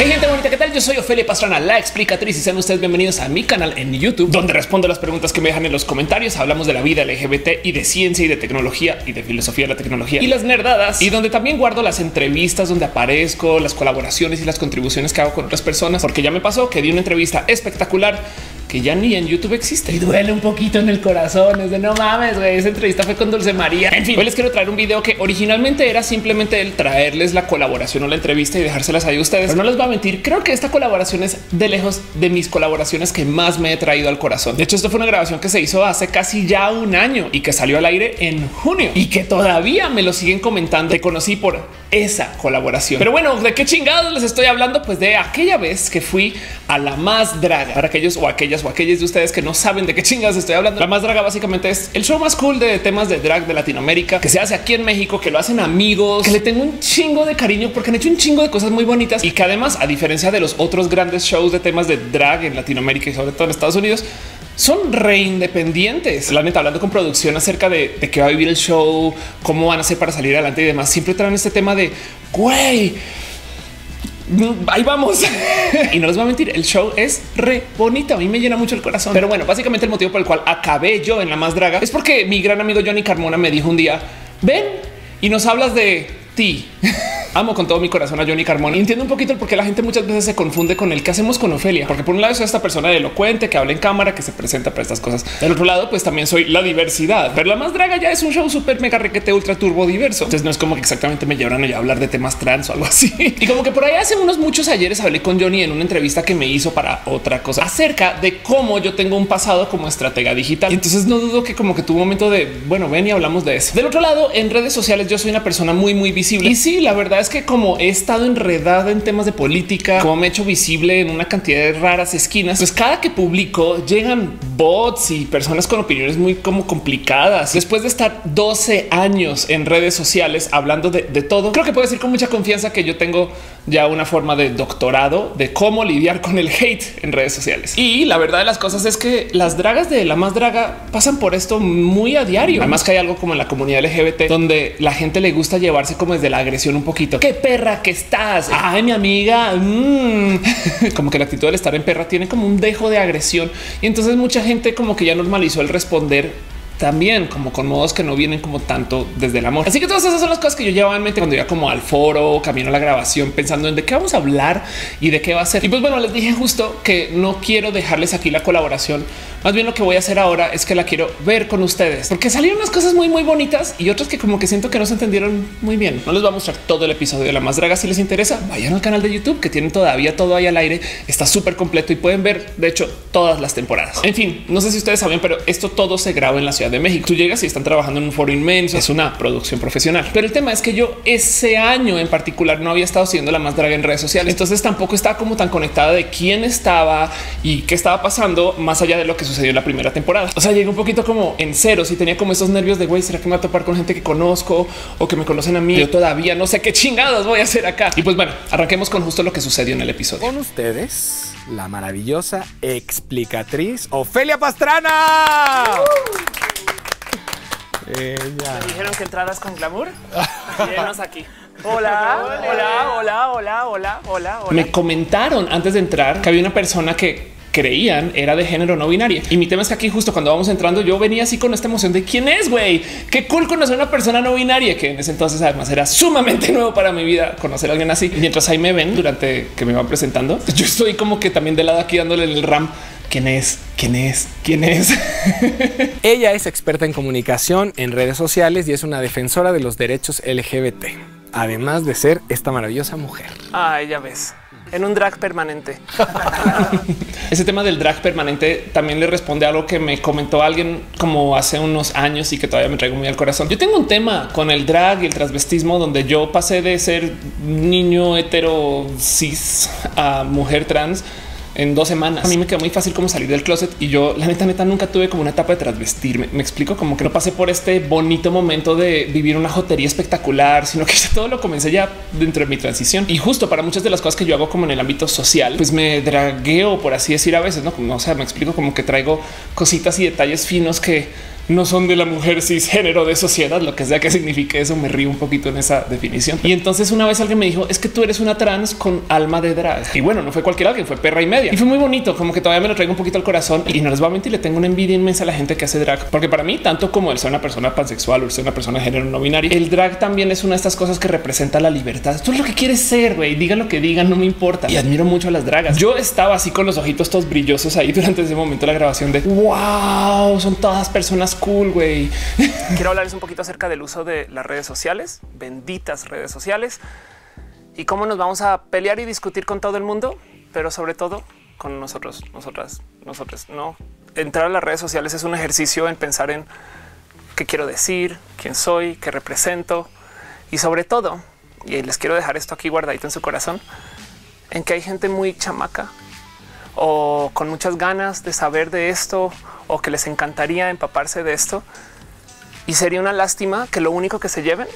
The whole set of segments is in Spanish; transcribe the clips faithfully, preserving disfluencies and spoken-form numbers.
Hey gente bonita, ¿qué tal? Yo soy Ofelia Pastrana, la explicatriz, y sean ustedes bienvenidos a mi canal en YouTube, donde respondo las preguntas que me dejan en los comentarios. Hablamos de la vida L G B T y de ciencia y de tecnología y de filosofía de la tecnología y las nerdadas, y donde también guardo las entrevistas donde aparezco, las colaboraciones y las contribuciones que hago con otras personas, porque ya me pasó que di una entrevista espectacular que ya ni en YouTube existe y duele un poquito en el corazón. Es de no mames, güey, esa entrevista fue con Dulce María. En fin, hoy les quiero traer un video que originalmente era simplemente el traerles la colaboración o la entrevista y dejárselas ahí a ustedes. Pero no les voy a mentir, creo que esta colaboración es de lejos de mis colaboraciones que más me he traído al corazón. De hecho, esto fue una grabación que se hizo hace casi ya un año y que salió al aire en junio y que todavía me lo siguen comentando. Te conocí por esa colaboración. Pero bueno, ¿de qué chingados les estoy hablando? Pues de aquella vez que fui a La Más Draga. Para aquellos o aquellas o aquellos de ustedes que no saben de qué chingados estoy hablando, La Más Draga básicamente es el show más cool de temas de drag de Latinoamérica, que se hace aquí en México, que lo hacen amigos, que le tengo un chingo de cariño porque han hecho un chingo de cosas muy bonitas y que además, a diferencia de los otros grandes shows de temas de drag en Latinoamérica y sobre todo en Estados Unidos, son re independientes. La neta, hablando con producción acerca de, de qué va a vivir el show, cómo van a hacer para salir adelante y demás, siempre traen este tema de güey, ahí vamos. Y no les voy a mentir, el show es re bonito. A mí me llena mucho el corazón. Pero bueno, básicamente el motivo por el cual acabé yo en La Más Draga es porque mi gran amigo Johnny Carmona me dijo un día: ven y nos hablas de ti. Amo con todo mi corazón a Johnny Carmona y entiendo un poquito el por qué la gente muchas veces se confunde con el que hacemos con Ofelia, porque por un lado soy esta persona elocuente que habla en cámara, que se presenta para estas cosas. Del otro lado, pues también soy la diversidad, pero La Más Draga ya es un show súper mega requete ultra turbo diverso. Entonces no es como que exactamente me llevaron a hablar de temas trans o algo así. Y como que por ahí hace unos muchos ayeres hablé con Johnny en una entrevista que me hizo para otra cosa acerca de cómo yo tengo un pasado como estratega digital. Y entonces no dudo que como que tuvo un momento de bueno, ven y hablamos de eso. Del otro lado, en redes sociales yo soy una persona muy, muy visible. Y sí, la verdad es que como he estado enredada en temas de política, como me he hecho visible en una cantidad de raras esquinas, pues cada que publico llegan bots y personas con opiniones muy como complicadas. Después de estar doce años en redes sociales hablando de, de todo, creo que puedo decir con mucha confianza que yo tengo ya una forma de doctorado de cómo lidiar con el hate en redes sociales. Y la verdad de las cosas es que las dragas de La Más Draga pasan por esto muy a diario. Además que hay algo como en la comunidad L G B T donde la gente le gusta llevarse como desde la agresión un poquito. Qué perra que estás. Ay, mi amiga. Mm. Como que la actitud del estar en perra tiene como un dejo de agresión. Y entonces mucha gente como que ya normalizó el responder también como con modos que no vienen como tanto desde el amor. Así que todas esas son las cosas que yo llevaba en mente cuando iba como al foro, camino a la grabación, pensando en de qué vamos a hablar y de qué va a ser. Y pues bueno, les dije justo que no quiero dejarles aquí la colaboración. Más bien lo que voy a hacer ahora es que la quiero ver con ustedes, porque salieron unas cosas muy, muy bonitas y otras que como que siento que no se entendieron muy bien. No les voy a mostrar todo el episodio de La Más Draga. Si les interesa, vayan al canal de YouTube que tienen todavía todo ahí al aire. Está súper completo y pueden ver, de hecho, todas las temporadas. En fin, no sé si ustedes saben, pero esto todo se graba en la Ciudad de México. Tú llegas y están trabajando en un foro inmenso. Es una producción profesional. Pero el tema es que yo ese año en particular no había estado siguiendo La Más Draga en redes sociales. Entonces tampoco estaba como tan conectada de quién estaba y qué estaba pasando más allá de lo que sucedió en la primera temporada. O sea, llegué un poquito como en ceros y tenía como esos nervios de güey, ¿será que me va a topar con gente que conozco o que me conocen a mí? Yo todavía no sé qué chingados voy a hacer acá. Y pues bueno, arranquemos con justo lo que sucedió en el episodio. Con ustedes, la maravillosa explicatriz Ofelia Pastrana. Uh. Ella. ¿Me dijeron que entraras con glamour? Mírenos aquí. Hola, hola, hola, hola, hola, hola, hola. Me comentaron antes de entrar que había una persona que creían era de género no binario. Y mi tema es que aquí justo cuando vamos entrando yo venía así con esta emoción de quién es, güey. Qué cool conocer a una persona no binaria, que en ese entonces además era sumamente nuevo para mi vida conocer a alguien así. Y mientras ahí me ven durante que me van presentando, yo estoy como que también de lado aquí dándole el ram. ¿Quién es? ¿Quién es? ¿Quién es? Ella es experta en comunicación en redes sociales y es una defensora de los derechos L G B T, además de ser esta maravillosa mujer. Ah, ya ves. En un drag permanente. Ese tema del drag permanente también le responde a algo que me comentó alguien como hace unos años y que todavía me traigo muy al corazón. Yo tengo un tema con el drag y el transvestismo donde yo pasé de ser niño hetero cis a mujer trans en dos semanas. A mí me quedó muy fácil como salir del closet y yo la neta neta nunca tuve como una etapa de transvestirme. Me explico, como que no pasé por este bonito momento de vivir una jotería espectacular, sino que todo lo comencé ya dentro de mi transición. Y justo para muchas de las cosas que yo hago como en el ámbito social, pues me dragueo, por así decir, a veces, no, no o sea, me explico, como que traigo cositas y detalles finos que no son de la mujer cisgénero de sociedad, lo que sea que signifique eso. Me río un poquito en esa definición. Y entonces una vez alguien me dijo, es que tú eres una trans con alma de drag. Y bueno, no fue cualquier alguien, fue perra y media. Y fue muy bonito, como que todavía me lo traigo un poquito al corazón. Y no les voy a mentir, le tengo una envidia inmensa a la gente que hace drag, porque para mí, tanto como el ser una persona pansexual o ser una persona de género no binario, el drag también es una de estas cosas que representa la libertad. Tú es lo que quieres ser, güey. Digan lo que digan, no me importa. Y admiro mucho a las dragas. Yo estaba así con los ojitos todos brillosos ahí durante ese momento de la grabación de wow, son todas personas cool, güey. Quiero hablarles un poquito acerca del uso de las redes sociales, benditas redes sociales, y cómo nos vamos a pelear y discutir con todo el mundo, pero sobre todo con nosotros, nosotras, nosotros. No, entrar a las redes sociales es un ejercicio en pensar en qué quiero decir, quién soy, qué represento, y sobre todo, y les quiero dejar esto aquí guardadito en su corazón, en que hay gente muy chamaca o con muchas ganas de saber de esto o que les encantaría empaparse de esto. Y sería una lástima que lo único que se lleven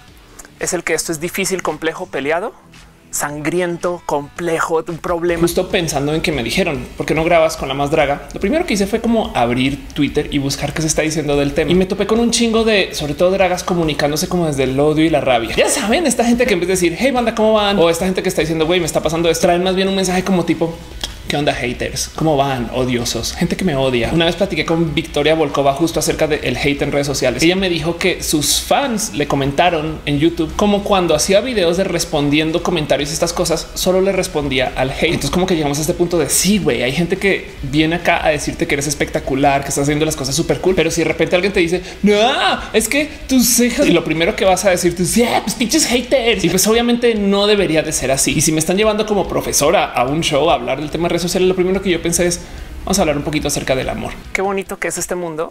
es el que esto es difícil, complejo, peleado, sangriento, complejo, un problema. Justo pensando en que me dijeron, ¿por qué no grabas con la más draga? Lo primero que hice fue como abrir Twitter y buscar qué se está diciendo del tema. Y me topé con un chingo de, sobre todo dragas, comunicándose como desde el odio y la rabia. Ya saben, esta gente que en vez de decir, hey banda, ¿cómo van? O esta gente que está diciendo, güey, me está pasando esto, traen más bien un mensaje como tipo, ¿qué onda, haters? ¿Cómo van? Odiosos, gente que me odia. Una vez platiqué con Victoria Volkova justo acerca del hate en redes sociales. Ella me dijo que sus fans le comentaron en YouTube como cuando hacía videos de respondiendo comentarios y estas cosas, solo le respondía al hate. Entonces como que llegamos a este punto de sí, güey, hay gente que viene acá a decirte que eres espectacular, que estás haciendo las cosas súper cool, pero si de repente alguien te dice, no, es que tus cejas, y lo primero que vas a decir tú, yeah, pues pinches haters. Y pues obviamente no debería de ser así. Y si me están llevando como profesora a un show a hablar del tema de redes sociales, lo primero que yo pensé es vamos a hablar un poquito acerca del amor. Qué bonito que es este mundo.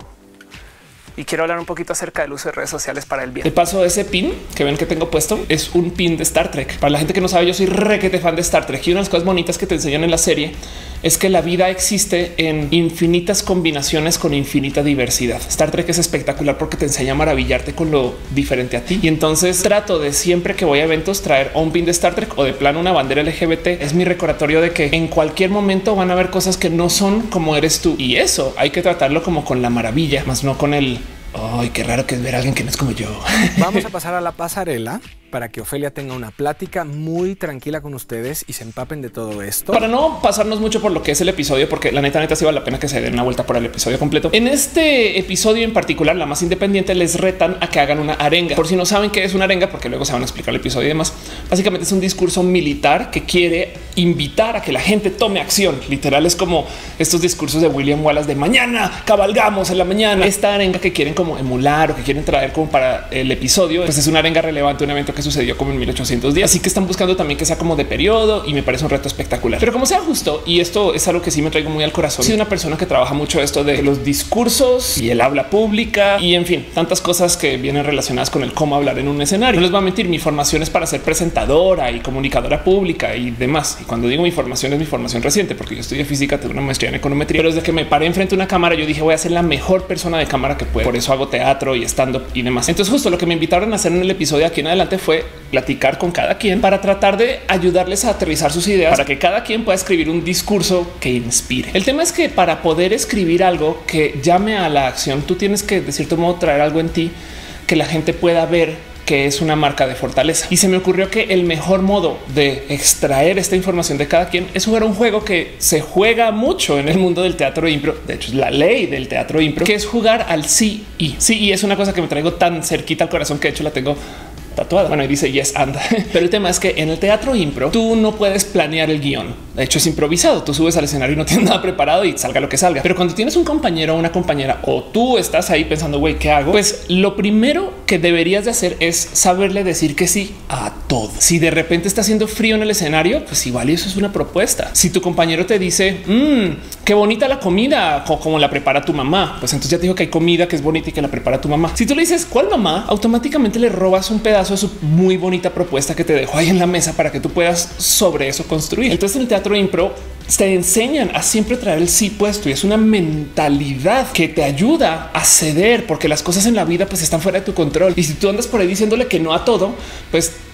Y quiero hablar un poquito acerca del uso de redes sociales para el bien. De paso, ese pin que ven que tengo puesto es un pin de Star Trek. Para la gente que no sabe, yo soy requete fan de Star Trek y una de las cosas bonitas que te enseñan en la serie es que la vida existe en infinitas combinaciones con infinita diversidad. Star Trek es espectacular porque te enseña a maravillarte con lo diferente a ti. Y entonces trato de siempre que voy a eventos traer un pin de Star Trek o de plano una bandera L G B T. Es mi recordatorio de que en cualquier momento van a haber cosas que no son como eres tú. Y eso hay que tratarlo como con la maravilla, más no con el ay, qué raro que es ver a alguien que no es como yo. Vamos a pasar a la pasarela para que Ofelia tenga una plática muy tranquila con ustedes y se empapen de todo esto. Para no pasarnos mucho por lo que es el episodio, porque la neta, neta, sí vale la pena que se den una vuelta por el episodio completo. En este episodio en particular, la más independiente, les retan a que hagan una arenga. Por si no saben qué es una arenga, porque luego se van a explicar el episodio y demás. Básicamente es un discurso militar que quiere invitar a que la gente tome acción. Literal es como estos discursos de William Wallace de mañana cabalgamos en la mañana. Esta arenga que quieren como emular o que quieren traer como para el episodio, pues es una arenga relevante, un evento que sucedió como en mil ochocientos diez. Así que están buscando también que sea como de periodo y me parece un reto espectacular. Pero como sea justo, y esto es algo que sí me traigo muy al corazón, soy una persona que trabaja mucho esto de los discursos y el habla pública y en fin, tantas cosas que vienen relacionadas con el cómo hablar en un escenario. No les voy a mentir, mi formación es para ser presentadora y comunicadora pública y demás. Y cuando digo mi formación es mi formación reciente, porque yo estudié física, tengo una maestría en econometría, pero desde que me paré enfrente de una cámara, yo dije voy a ser la mejor persona de cámara que puedo. Por eso hago teatro y stand up y demás. Entonces justo lo que me invitaron a hacer en el episodio aquí en adelante fue platicar con cada quien para tratar de ayudarles a aterrizar sus ideas, para que cada quien pueda escribir un discurso que inspire. El tema es que para poder escribir algo que llame a la acción, tú tienes que de cierto modo traer algo en ti que la gente pueda ver que es una marca de fortaleza. Y se me ocurrió que el mejor modo de extraer esta información de cada quien es jugar un juego que se juega mucho en el mundo del teatro impro. De hecho, es la ley del teatro impro, que es jugar al sí y sí. Y es una cosa que me traigo tan cerquita al corazón que de hecho la tengo tatuada. Bueno, y dice yes and. Pero el tema es que en el teatro impro tú no puedes planear el guión. De hecho es improvisado. Tú subes al escenario y no tienes nada preparado y salga lo que salga. Pero cuando tienes un compañero o una compañera o tú estás ahí pensando güey, ¿qué hago? Pues lo primero que deberías de hacer es saberle decir que sí a todo. Si de repente está haciendo frío en el escenario, pues igual eso es una propuesta. Si tu compañero te dice mmm, qué bonita la comida, como la prepara tu mamá, pues entonces ya te dijo que hay comida que es bonita y que la prepara tu mamá. Si tú le dices cuál mamá, automáticamente le robas un pedazo de su muy bonita propuesta que te dejó ahí en la mesa para que tú puedas sobre eso construir. Entonces en el teatro impro te enseñan a siempre traer el sí puesto y es una mentalidad que te ayuda a ceder porque las cosas en la vida pues están fuera de tu control. Y si tú andas por ahí diciéndole que no a todo, pues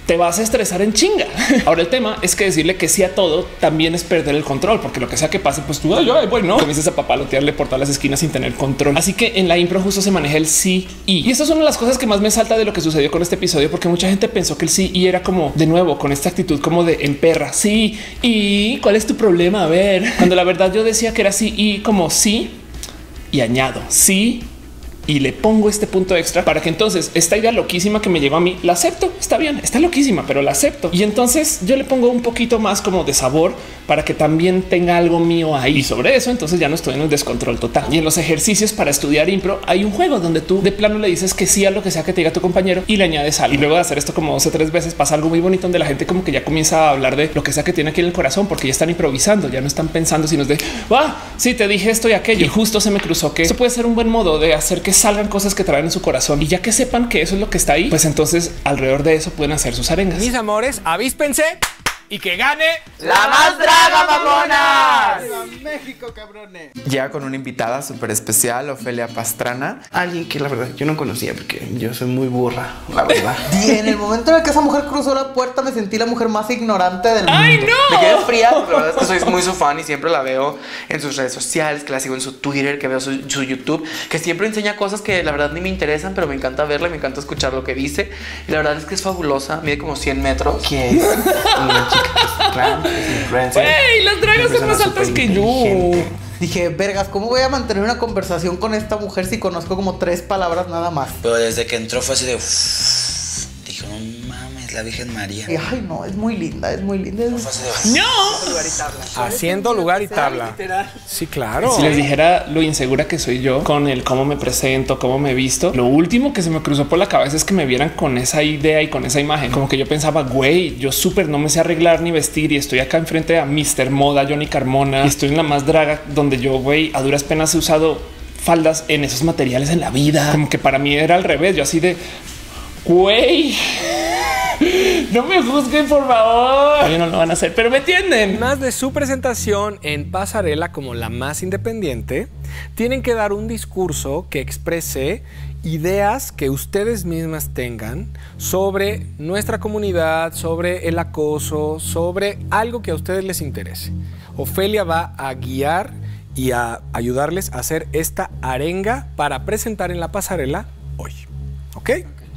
te vas a estresar en chinga. Ahora el tema es que decirle que sí a todo también es perder el control, porque lo que sea que pase, pues tú, ay, ay, bueno, comienzas a papalotearle por todas las esquinas sin tener control. Así que en la impro justo se maneja el sí y. Y esto es una de las cosas que más me salta de lo que sucedió con este episodio, porque mucha gente pensó que el sí y era como de nuevo con esta actitud como de en perra. Sí. Y cuál es tu problema? A ver, cuando la verdad yo decía que era sí y como sí y añado sí. Y le pongo este punto extra para que entonces esta idea loquísima que me llegó a mí la acepto. Está bien, está loquísima, pero la acepto. Y entonces yo le pongo un poquito más como de sabor para que también tenga algo mío ahí. Y sobre eso, entonces ya no estoy en el descontrol total. Y en los ejercicios para estudiar impro hay un juego donde tú de plano le dices que sí a lo que sea que te diga tu compañero y le añades algo. Y luego de hacer esto como dos o tres veces pasa algo muy bonito donde la gente como que ya comienza a hablar de lo que sea que tiene aquí en el corazón, porque ya están improvisando, ya no están pensando, sino es de ah, sí, te dije esto y aquello. Y justo se me cruzó que eso puede ser un buen modo de hacer que salgan cosas que traen en su corazón y ya que sepan que eso es lo que está ahí, pues entonces alrededor de eso pueden hacer sus arengas. Mis amores, avíspense y que gane la más draga, mamona. México, cabrones. Ya con una invitada súper especial, Ofelia Pastrana. Alguien que la verdad yo no conocía porque yo soy muy burra, la verdad. Y en el momento en el que esa mujer cruzó la puerta me sentí la mujer más ignorante del mundo. ¡Ay, no! Me quedé fría, la verdad es que soy muy su fan y siempre la veo en sus redes sociales, que la sigo en su Twitter, que veo su, su YouTube, que siempre enseña cosas que la verdad ni me interesan, pero me encanta verla y me encanta escuchar lo que dice. Y la verdad es que es fabulosa, mide como cien metros. ¿Qué es? Una chica que es trans, que es influencer. Hey, las dragas son más altas que yo. Dije, vergas, ¿cómo voy a mantener una conversación con esta mujer si conozco como tres palabras nada más? Pero desde que entró fue así de... Uff, dijo, no mames, la Virgen María. Y, ay, no, es muy linda, es muy linda. Fue así de... No. haciendo lugar y tabla. Sí, claro. Si les dijera lo insegura que soy yo con el cómo me presento, cómo me he visto, lo último que se me cruzó por la cabeza es que me vieran con esa idea y con esa imagen. Como que yo pensaba, güey, yo súper no me sé arreglar ni vestir y estoy acá enfrente a míster Moda, Johnny Carmona y estoy en la más draga donde yo, güey, a duras penas he usado faldas en esos materiales en la vida. Como que para mí era al revés. Yo así de, güey, no me juzguen, por favor. Ellos no lo van a hacer, pero me entienden. Además de su presentación en pasarela como la más independiente, tienen que dar un discurso que exprese ideas que ustedes mismas tengan sobre nuestra comunidad, sobre el acoso, sobre algo que a ustedes les interese. Ofelia va a guiar y a ayudarles a hacer esta arenga para presentar en la pasarela hoy. ¿Ok?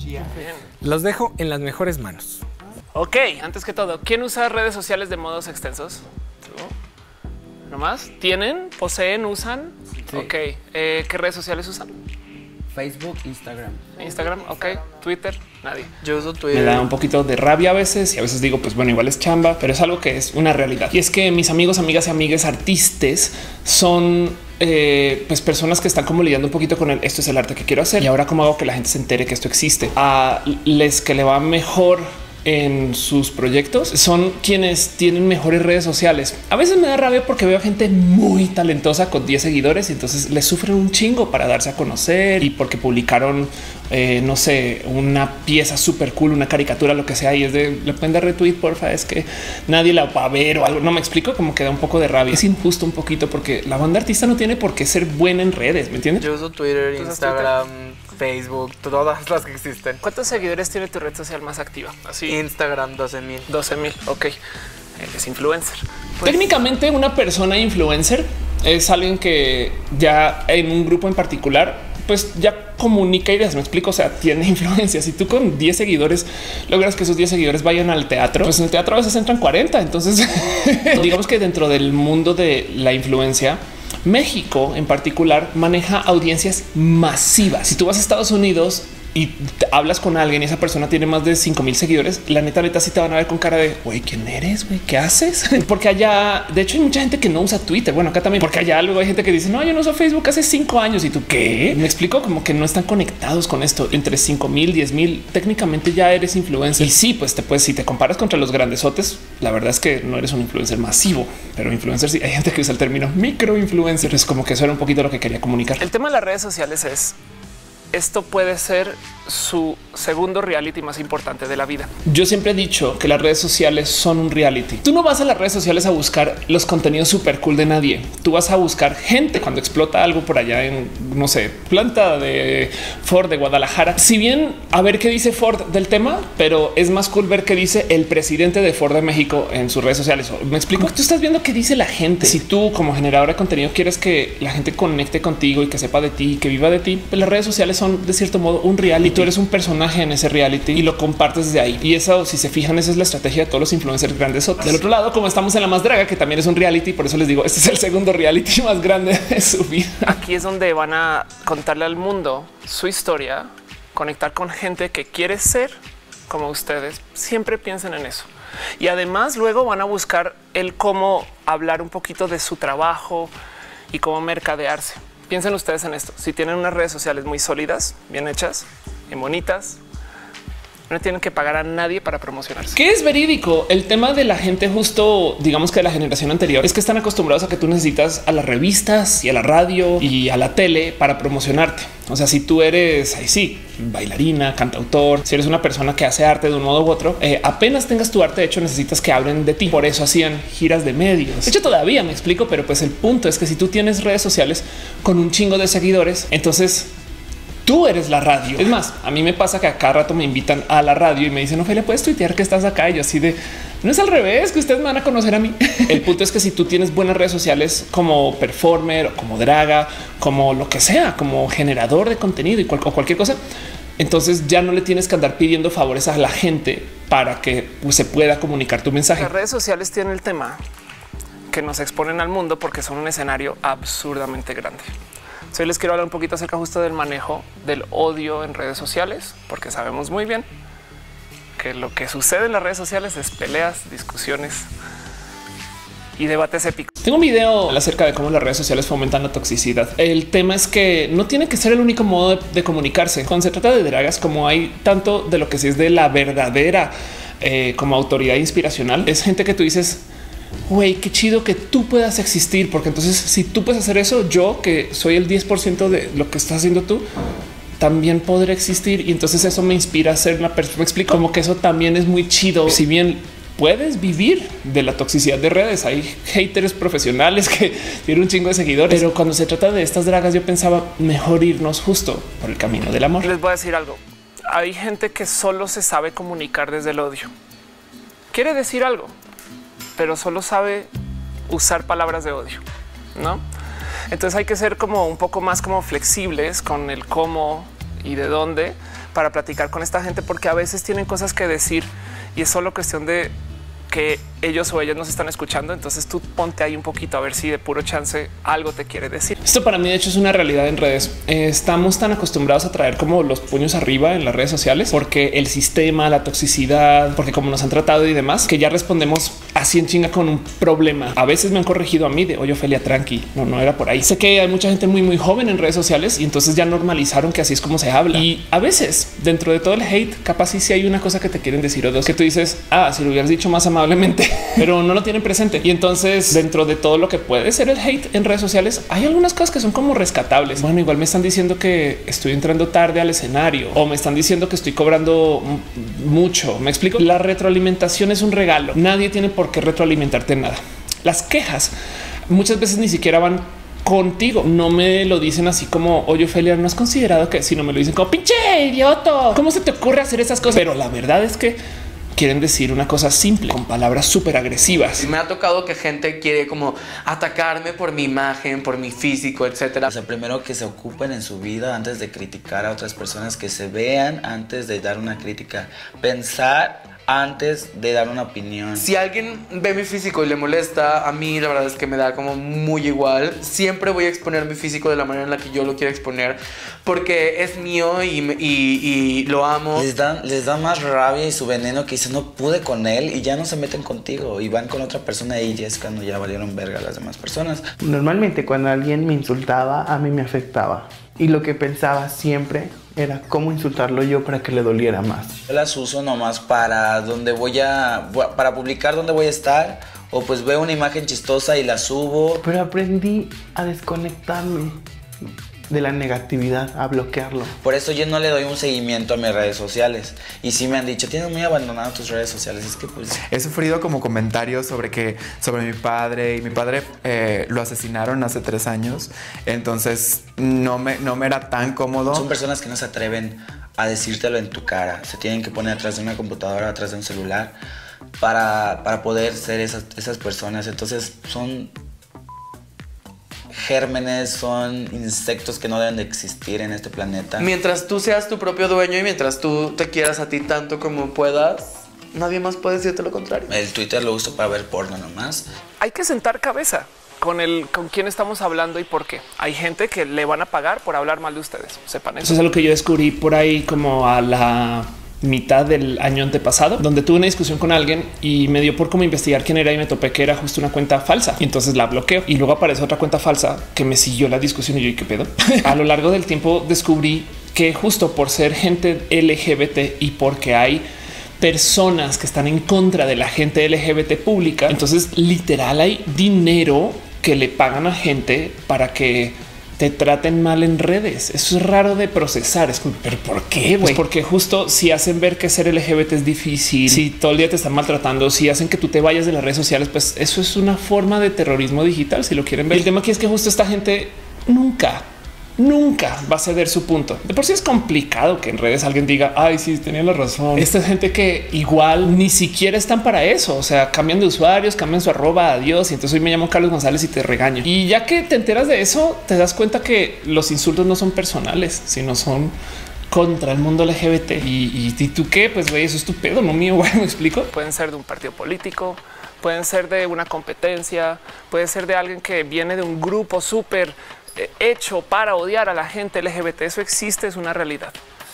Los dejo en las mejores manos. Ok, antes que todo, ¿quién usa redes sociales de modos extensos? ¿Tú? ¿No más? ¿Tienen? ¿Poseen? ¿Usan? Sí. Ok. Eh, ¿Qué redes sociales usan? Facebook, Instagram. Instagram, ok. Twitter, nadie. Yo uso Twitter. Me da un poquito de rabia a veces y a veces digo, pues bueno, igual es chamba, pero es algo que es una realidad. Y es que mis amigos, amigas y amigues artistas son eh, pues personas que están como lidiando un poquito con el esto es el arte que quiero hacer y ahora cómo hago que la gente se entere que esto existe. A les que le va mejor en sus proyectos son quienes tienen mejores redes sociales. A veces me da rabia porque veo gente muy talentosa con diez seguidores y entonces les sufren un chingo para darse a conocer y porque publicaron, eh, no sé, una pieza súper cool, una caricatura, lo que sea, y es de le pueden dar retweet, porfa, es que nadie la va a ver o algo. No me explico, como que da un poco de rabia. Es injusto un poquito porque la banda artista no tiene por qué ser buena en redes, ¿me entiendes? Yo uso Twitter, Instagram, Facebook, todas las que existen. ¿Cuántos seguidores tiene tu red social más activa? Así. Instagram, doce mil. doce mil. Ok. Es influencer. Pues, técnicamente una persona influencer es alguien que ya en un grupo en particular, pues ya comunica ideas. Me explico. O sea, tiene influencia. Si tú con diez seguidores logras que esos diez seguidores vayan al teatro, pues en el teatro a veces entran cuarenta. Entonces, digamos que dentro del mundo de la influencia, México en particular maneja audiencias masivas. Si tú vas a Estados Unidos y te hablas con alguien y esa persona tiene más de cinco mil seguidores, la neta, neta, sí te van a ver con cara de güey, ¿quién eres? Güey, ¿qué haces? Porque allá, de hecho, hay mucha gente que no usa Twitter. Bueno, acá también, porque allá luego hay gente que dice no, yo no uso Facebook hace cinco años. Y tú qué? Me explico, como que no están conectados con esto. Entre cinco mil, diez mil, técnicamente ya eres influencer. Y sí, pues te puedes, si te comparas contra los grandesotes, la verdad es que no eres un influencer masivo, pero influencer sí. Hay gente que usa el término micro influencer. Es como que eso era un poquito lo que quería comunicar. El tema de las redes sociales es esto puede ser su segundo reality más importante de la vida. Yo siempre he dicho que las redes sociales son un reality. Tú no vas a las redes sociales a buscar los contenidos súper cool de nadie. Tú vas a buscar gente cuando explota algo por allá en, no sé, planta de Ford de Guadalajara. Si bien a ver qué dice Ford del tema, pero es más cool ver qué dice el presidente de Ford de México en sus redes sociales. ¿Me explico? Tú estás viendo qué dice la gente. Si tú como generador de contenido quieres que la gente conecte contigo y que sepa de ti, que viva de ti, pues las redes sociales son de cierto modo un reality. Tú eres un personaje en ese reality y lo compartes desde ahí. Y eso, si se fijan, esa es la estrategia de todos los influencers grandes. Del otro lado, como estamos en La Más Draga, que también es un reality, por eso les digo, este es el segundo reality más grande de su vida. Aquí es donde van a contarle al mundo su historia, conectar con gente que quiere ser como ustedes. Siempre piensen en eso. Y además luego van a buscar el cómo hablar un poquito de su trabajo y cómo mercadearse. Piensen ustedes en esto. Si tienen unas redes sociales muy sólidas, bien hechas y bonitas, no tienen que pagar a nadie para promocionarse. ¿Qué es verídico? El tema de la gente justo, digamos que de la generación anterior, es que están acostumbrados a que tú necesitas a las revistas y a la radio y a la tele para promocionarte. O sea, si tú eres ahí sí, bailarina, cantautor, si eres una persona que hace arte de un modo u otro, eh, apenas tengas tu arte hecho, necesitas que hablen de ti. Por eso hacían giras de medios. De hecho, todavía me explico, pero pues el punto es que si tú tienes redes sociales con un chingo de seguidores, entonces tú eres la radio. Es más, a mí me pasa que a cada rato me invitan a la radio y me dicen, Ofelia, puedes tuitear que estás acá. Y yo así de, no es al revés, que ustedes me van a conocer a mí. El punto es que si tú tienes buenas redes sociales como performer o como draga, como lo que sea, como generador de contenido y cual, o cualquier cosa, entonces ya no le tienes que andar pidiendo favores a la gente para que pues, se pueda comunicar tu mensaje. Las redes sociales tienen el tema que nos exponen al mundo porque son un escenario absurdamente grande. Hoy les quiero hablar un poquito acerca justo del manejo del odio en redes sociales, porque sabemos muy bien que lo que sucede en las redes sociales es peleas, discusiones y debates épicos. Tengo un video acerca de cómo las redes sociales fomentan la toxicidad. El tema es que no tiene que ser el único modo de, de comunicarse. Cuando se trata de dragas, como hay tanto de lo que sí es de la verdadera eh, como autoridad inspiracional, es gente que tú dices, güey, qué chido que tú puedas existir, porque entonces si tú puedes hacer eso, yo que soy el diez por ciento de lo que estás haciendo tú, también podré existir. Y entonces eso me inspira a ser una persona. Me explico como que eso también es muy chido. Si bien puedes vivir de la toxicidad de redes, hay haters profesionales que tienen un chingo de seguidores, pero cuando se trata de estas dragas, yo pensaba mejor irnos justo por el camino del amor. Les voy a decir algo. Hay gente que solo se sabe comunicar desde el odio. Quiere decir algo, pero solo sabe usar palabras de odio, ¿no? Entonces hay que ser como un poco más como flexibles con el cómo y de dónde para platicar con esta gente, porque a veces tienen cosas que decir y es solo cuestión de que ellos o ellas nos están escuchando. Entonces tú ponte ahí un poquito a ver si de puro chance algo te quiere decir. Esto para mí de hecho es una realidad en redes. Eh, estamos tan acostumbrados a traer como los puños arriba en las redes sociales porque el sistema, la toxicidad, porque como nos han tratado y demás, que ya respondemos así en chinga con un problema. A veces me han corregido a mí de oye, Ofelia, tranqui, no, no era por ahí. Sé que hay mucha gente muy, muy joven en redes sociales y entonces ya normalizaron que así es como se habla. Y a veces dentro de todo el hate, capaz sí, sí hay una cosa que te quieren decir o dos que tú dices, ah, si lo hubieras dicho más amablemente, pero no lo tienen presente. Y entonces dentro de todo lo que puede ser el hate en redes sociales, hay algunas cosas que son como rescatables. Bueno, igual me están diciendo que estoy entrando tarde al escenario o me están diciendo que estoy cobrando mucho. Me explico. La retroalimentación es un regalo. Nadie tiene por qué retroalimentarte en nada. Las quejas muchas veces ni siquiera van contigo. No me lo dicen así como oye, Ofelia, no has considerado que, sino me lo dicen como pinche idioto. ¿Cómo se te ocurre hacer esas cosas? Pero la verdad es que quieren decir una cosa simple con palabras súper agresivas. Me ha tocado que gente quiere como atacarme por mi imagen, por mi físico, etcétera. O sea, primero que se ocupen en su vida antes de criticar a otras personas, que se vean antes de dar una crítica, pensar antes de dar una opinión. Si alguien ve mi físico y le molesta, a mí la verdad es que me da como muy igual. Siempre voy a exponer mi físico de la manera en la que yo lo quiero exponer, porque es mío y, y, y lo amo. Les da, les da más rabia y su veneno que dicen no pude con él y ya no se meten contigo y van con otra persona y ya es cuando ya valieron verga las demás personas. Normalmente cuando alguien me insultaba, a mí me afectaba. Y lo que pensaba siempre era cómo insultarlo yo para que le doliera más. Yo las uso nomás para donde voy a, para publicar dónde voy a estar, o pues veo una imagen chistosa y la subo. Pero aprendí a desconectarme de la negatividad, a bloquearlo. Por eso yo no le doy un seguimiento a mis redes sociales. Y sí me han dicho, tienes muy abandonado tus redes sociales. Es que pues... He sufrido como comentarios sobre que sobre mi padre y mi padre eh, lo asesinaron hace tres años. Entonces no me, no me era tan cómodo. Son personas que no se atreven a decírtelo en tu cara. Se tienen que poner atrás de una computadora, atrás de un celular para, para poder ser esas, esas personas. Entonces son gérmenes, son insectos que no deben de existir en este planeta. Mientras tú seas tu propio dueño y mientras tú te quieras a ti tanto como puedas, nadie más puede decirte lo contrario. El Twitter lo uso para ver porno nomás. Hay que sentar cabeza con el con quién estamos hablando y por qué. Hay gente que le van a pagar por hablar mal de ustedes. Sepan eso. Eso es algo que yo descubrí por ahí como a la mitad del año antepasado, donde tuve una discusión con alguien y me dio por como investigar quién era y me topé que era justo una cuenta falsa. Y entonces la bloqueo y luego aparece otra cuenta falsa que me siguió la discusión y yo, ¿y qué pedo? A lo largo del tiempo descubrí que justo por ser gente L G B T y porque hay personas que están en contra de la gente L G B T pública, entonces literal hay dinero que le pagan a gente para que te traten mal en redes. Eso es raro de procesar. Es como, pero ¿por qué? Pues porque justo si hacen ver que ser L G B T es difícil, si todo el día te están maltratando, si hacen que tú te vayas de las redes sociales, pues eso es una forma de terrorismo digital. Si lo quieren ver, el tema aquí es que justo esta gente nunca nunca va a ceder su punto. De por sí es complicado que en redes alguien diga, ay, sí, tenía la razón. Esta es gente que igual ni siquiera están para eso. O sea, cambian de usuarios, cambian su arroba, adiós. Y entonces hoy me llamo Carlos González y te regaño. Y ya que te enteras de eso, te das cuenta que los insultos no son personales, sino son contra el mundo L G B T. Y, y, ¿y tú qué? Pues güey, eso es tu pedo, no mío. Güey, me explico. Pueden ser de un partido político, pueden ser de una competencia, puede ser de alguien que viene de un grupo súper hecho para odiar a la gente L G B T. Eso existe, es una realidad.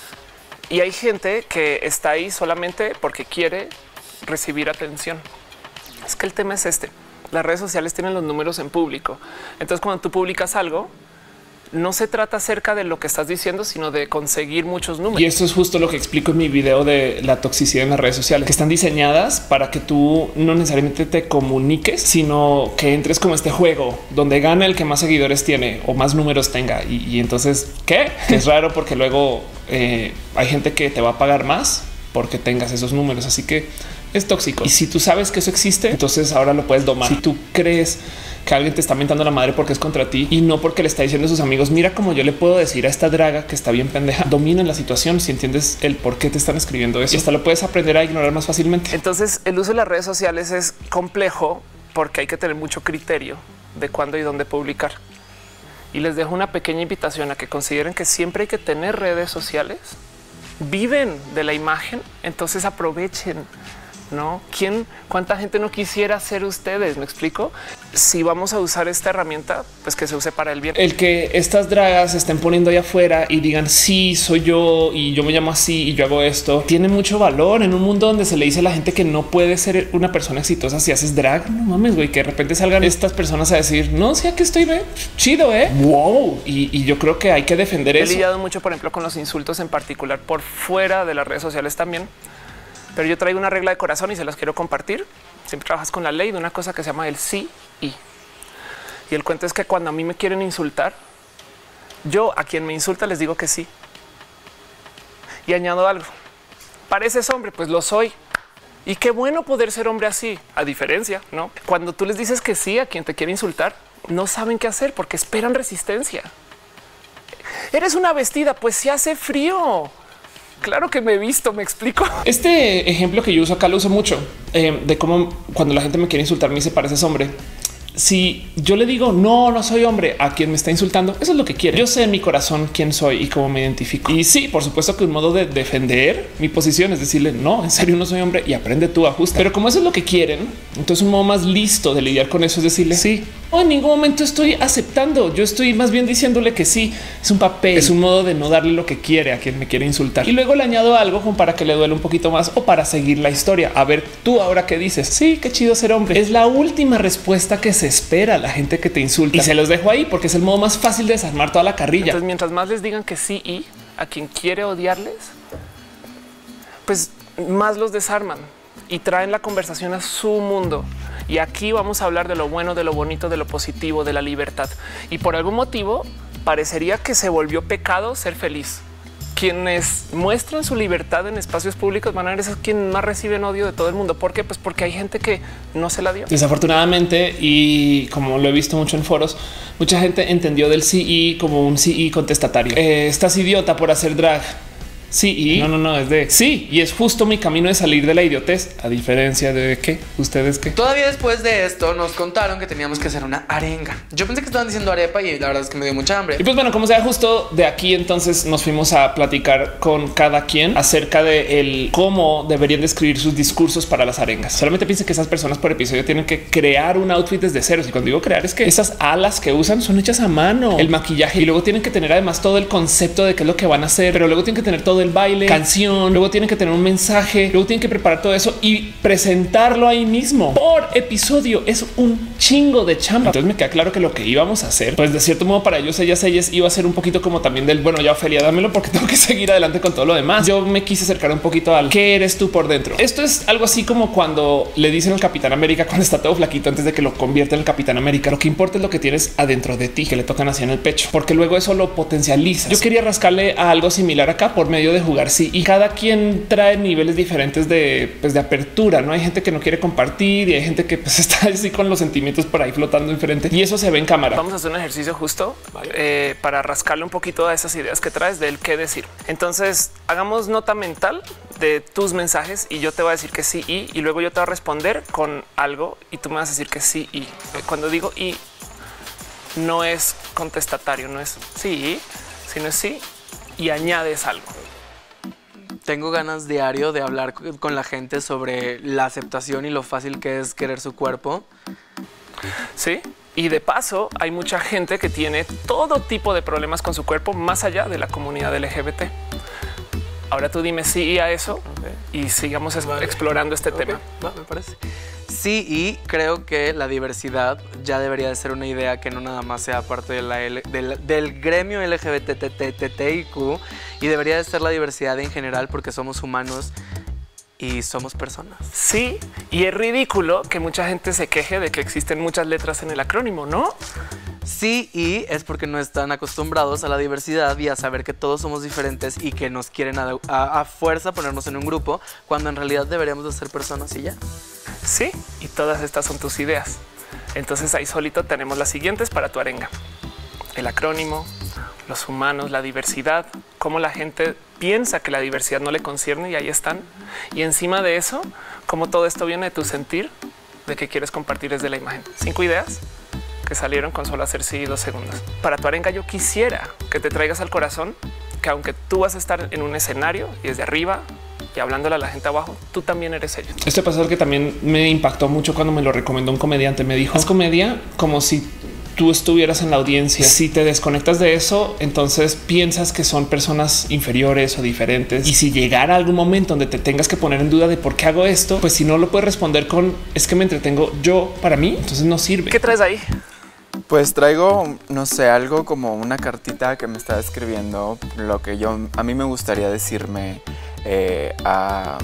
Y hay gente que está ahí solamente porque quiere recibir atención. Es que el tema es este. Las redes sociales tienen los números en público. Entonces cuando tú publicas algo, no se trata acerca de lo que estás diciendo, sino de conseguir muchos números. Y esto es justo lo que explico en mi video de la toxicidad en las redes sociales, que están diseñadas para que tú no necesariamente te comuniques, sino que entres como este juego donde gana el que más seguidores tiene o más números tenga. Y, y entonces, ¿qué? Que es raro porque luego eh, hay gente que te va a pagar más porque tengas esos números. Así que es tóxico. Y si tú sabes que eso existe, entonces ahora lo puedes domar. Si tú crees que alguien te está mentando la madre porque es contra ti y no porque le está diciendo a sus amigos, mira cómo yo le puedo decir a esta draga que está bien pendeja, domina la situación. Si entiendes el por qué te están escribiendo eso, y hasta lo puedes aprender a ignorar más fácilmente. Entonces el uso de las redes sociales es complejo porque hay que tener mucho criterio de cuándo y dónde publicar. Y les dejo una pequeña invitación a que consideren que siempre hay que tener redes sociales. Viven de la imagen, entonces aprovechen. No, quién, cuánta gente no quisiera ser ustedes. Me explico. Si vamos a usar esta herramienta, pues que se use para el bien. El que estas dragas se estén poniendo allá afuera y digan sí, soy yo y yo me llamo así y yo hago esto, tiene mucho valor en un mundo donde se le dice a la gente que no puede ser una persona exitosa si haces drag. No mames, güey, que de repente salgan estas personas a decir no, sí, aquí estoy, ve chido, eh. Wow. Y, y yo creo que hay que defender He eso. He lidiado mucho, por ejemplo, con los insultos en particular por fuera de las redes sociales también. Pero yo traigo una regla de corazón y se las quiero compartir. Siempre trabajas con la ley de una cosa que se llama el sí y. Y el cuento es que cuando a mí me quieren insultar, yo a quien me insulta les digo que sí. Y añado algo. ¿Pareces hombre? Pues lo soy. Y qué bueno poder ser hombre así. A diferencia, ¿no? Cuando tú les dices que sí a quien te quiere insultar, no saben qué hacer porque esperan resistencia. Eres una vestida, pues si hace frío. Claro que me he visto, me explico. Este ejemplo que yo uso acá lo uso mucho eh, de cómo cuando la gente me quiere insultar me dice pareces hombre. Si yo le digo no, no soy hombre a quien me está insultando, eso es lo que quiere. Yo sé en mi corazón quién soy y cómo me identifico. Y sí, por supuesto que un modo de defender mi posición es decirle no, en serio no soy hombre y aprende tú a ajustar. Pero como eso es lo que quieren, entonces un modo más listo de lidiar con eso es decirle sí. No, en ningún momento estoy aceptando. Yo estoy más bien diciéndole que sí. Es un papel, es un modo de no darle lo que quiere a quien me quiere insultar. Y luego le añado algo como para que le duele un poquito más o para seguir la historia. A ver, tú ahora qué dices. Sí, qué chido ser hombre. Es la última respuesta que se espera a la gente que te insulta y se los dejo ahí porque es el modo más fácil de desarmar toda la carrilla. Entonces, mientras más les digan que sí y a quien quiere odiarles, pues más los desarman y traen la conversación a su mundo. Y aquí vamos a hablar de lo bueno, de lo bonito, de lo positivo, de la libertad. Y por algún motivo parecería que se volvió pecado ser feliz. Quienes muestran su libertad en espacios públicos van a ver esos quienes más reciben odio de todo el mundo. ¿Por qué? Pues porque hay gente que no se la dio. Desafortunadamente, y como lo he visto mucho en foros, mucha gente entendió del C E como un C E contestatario. Eh, estás idiota por hacer drag. Sí, y no, no, no, es de sí, y es justo mi camino de salir de la idiotez, a diferencia de que ustedes que todavía después de esto nos contaron que teníamos que hacer una arenga. Yo pensé que estaban diciendo arepa y la verdad es que me dio mucha hambre. Y pues bueno, como sea, justo de aquí entonces nos fuimos a platicar con cada quien acerca de el cómo deberían de escribir sus discursos para las arengas. Solamente piensen que esas personas por episodio tienen que crear un outfit desde ceros. Y cuando digo crear es que esas alas que usan son hechas a mano, el maquillaje, y luego tienen que tener además todo el concepto de qué es lo que van a hacer, pero luego tienen que tener todo el baile, canción, luego tienen que tener un mensaje, luego tienen que preparar todo eso y presentarlo ahí mismo por episodio. Es un chingo de chamba. Entonces me queda claro que lo que íbamos a hacer, pues de cierto modo para ellos, ellas, ellas iba a ser un poquito como también del bueno, ya Ofelia, dámelo porque tengo que seguir adelante con todo lo demás. Yo me quise acercar un poquito al qué eres tú por dentro. Esto es algo así como cuando le dicen al Capitán América cuando está todo flaquito antes de que lo convierta en el Capitán América. Lo que importa es lo que tienes adentro de ti, que le tocan así en el pecho, porque luego eso lo potencializa. Yo quería rascarle a algo similar acá por medio de jugar. Sí, y cada quien trae niveles diferentes de, pues, de apertura. No hay gente que no quiere compartir y hay gente que pues, está así con los sentimientos por ahí flotando diferente y eso se ve en cámara. Vamos a hacer un ejercicio justo eh, para rascarle un poquito a esas ideas que traes del qué decir. Entonces hagamos nota mental de tus mensajes y yo te voy a decir que sí y, y luego yo te voy a responder con algo y tú me vas a decir que sí y. Cuando digo y no es contestatario, no es sí, sino es sí y añades algo. Tengo ganas diario de hablar con la gente sobre la aceptación y lo fácil que es querer su cuerpo. Sí. Y de paso, hay mucha gente que tiene todo tipo de problemas con su cuerpo más allá de la comunidad L G B T. Ahora tú dime sí a eso okay. Y sigamos vale. explorando este okay. tema. No, me parece. Sí, y creo que la diversidad ya debería de ser una idea que no nada más sea parte de la L, del, del gremio L G B T I Q y debería de ser la diversidad en general porque somos humanos y somos personas. Sí, y es ridículo que mucha gente se queje de que existen muchas letras en el acrónimo, ¿no? Sí, y es porque no están acostumbrados a la diversidad y a saber que todos somos diferentes y que nos quieren a, a, a fuerza ponernos en un grupo cuando en realidad deberíamos de ser personas y ya. Sí, y todas estas son tus ideas. Entonces ahí solito tenemos las siguientes para tu arenga. El acrónimo, los humanos, la diversidad, cómo la gente piensa que la diversidad no le concierne y ahí están. Y encima de eso, cómo todo esto viene de tu sentir de que quieres compartir desde la imagen. Cinco ideas que salieron con solo hacer sí dos segundos. Para tu arenga yo quisiera que te traigas al corazón que aunque tú vas a estar en un escenario y desde arriba y hablándole a la gente abajo, tú también eres ellos. Este pasado que también me impactó mucho cuando me lo recomendó un comediante. Me dijo, haz comedia como si tú estuvieras en la audiencia. Si te desconectas de eso, entonces piensas que son personas inferiores o diferentes. Y si llegara algún momento donde te tengas que poner en duda de por qué hago esto, pues si no lo puedes responder con es que me entretengo yo para mí, entonces no sirve. ¿Qué traes ahí? Pues traigo, no sé, algo como una cartita que me está escribiendo lo que yo, a mí me gustaría decirme eh, a,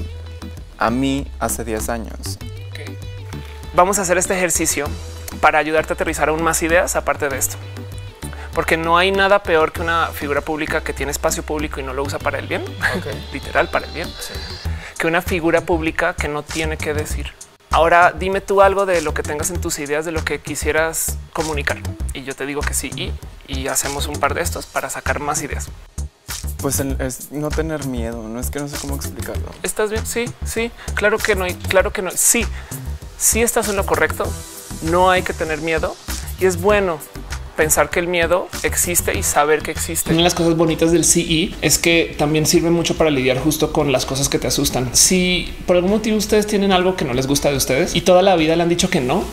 a mí hace diez años. Okay. Vamos a hacer este ejercicio para ayudarte a aterrizar aún más ideas aparte de esto. Porque no hay nada peor que una figura pública que tiene espacio público y no lo usa para el bien, okay. Literal para el bien, sí. Que una figura pública que no tiene que decir. Ahora dime tú algo de lo que tengas en tus ideas, de lo que quisieras comunicar. Y yo te digo que sí y, y hacemos un par de estos para sacar más ideas. Pues el, es no tener miedo, no es que no sé cómo explicarlo. ¿Estás bien? Sí, sí, claro que no hay, claro que no. Sí, sí estás en lo correcto. No hay que tener miedo y es bueno pensar que el miedo existe y saber que existe. Una de las cosas bonitas del C E es que también sirve mucho para lidiar justo con las cosas que te asustan. Si por algún motivo ustedes tienen algo que no les gusta de ustedes y toda la vida le han dicho que no,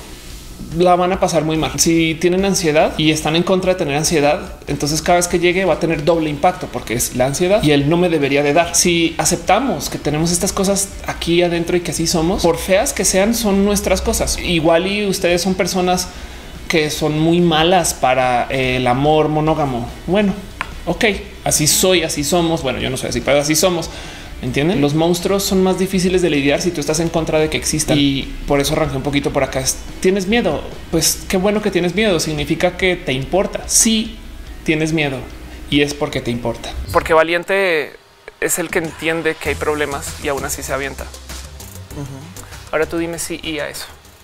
la van a pasar muy mal. Si tienen ansiedad y están en contra de tener ansiedad, entonces cada vez que llegue va a tener doble impacto porque es la ansiedad y él no me debería de dar. Si aceptamos que tenemos estas cosas aquí adentro y que así somos, por feas que sean, son nuestras cosas. Igual y ustedes son personas que son muy malas para el amor monógamo. Bueno, ok, así soy, así somos. Bueno, yo no soy así, pero así somos. ¿Entienden? Los monstruos son más difíciles de lidiar si tú estás en contra de que existan y por eso arranqué un poquito por acá. ¿Tienes miedo? Pues qué bueno que tienes miedo. Significa que te importa. Sí, tienes miedo y es porque te importa. Porque valiente es el que entiende que hay problemas y aún así se avienta. Uh-huh. Ahora tú dime sí y a eso.